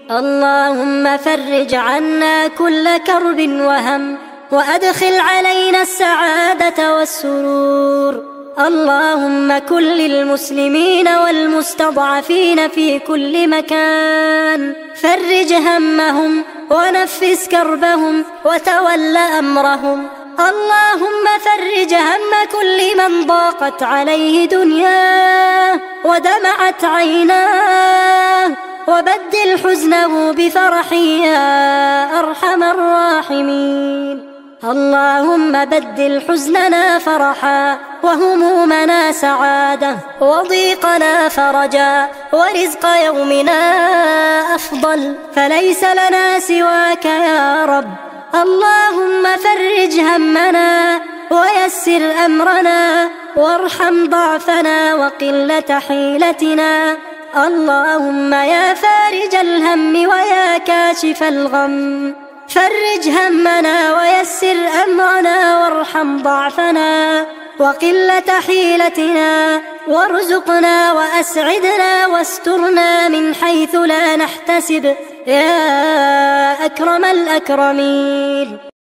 اللهم فرج عنا كل كرب وهم، وأدخل علينا السعادة والسرور. اللهم كن للمسلمين والمستضعفين في كل مكان، فرج همهم ونفس كربهم وتول أمرهم. اللهم فرج هم كل من ضاقت عليه دنياه ودمعت عيناه، وبدل حزنه بفرح يا أرحم الراحمين. اللهم بدل حزننا فرحا، وهمومنا سعادة، وضيقنا فرجا، ورزق يومنا أفضل، فليس لنا سواك يا رب. اللهم فرج همنا ويسر أمرنا، وارحم ضعفنا وقلة حيلتنا. اللهم يا فارج الهم ويا كاشف الغم، فرج همنا ويسر أمرنا، وارحم ضعفنا وقلة حيلتنا، وارزقنا وأسعدنا واسترنا من حيث لا نحتسب يا أكرم الأكرمين.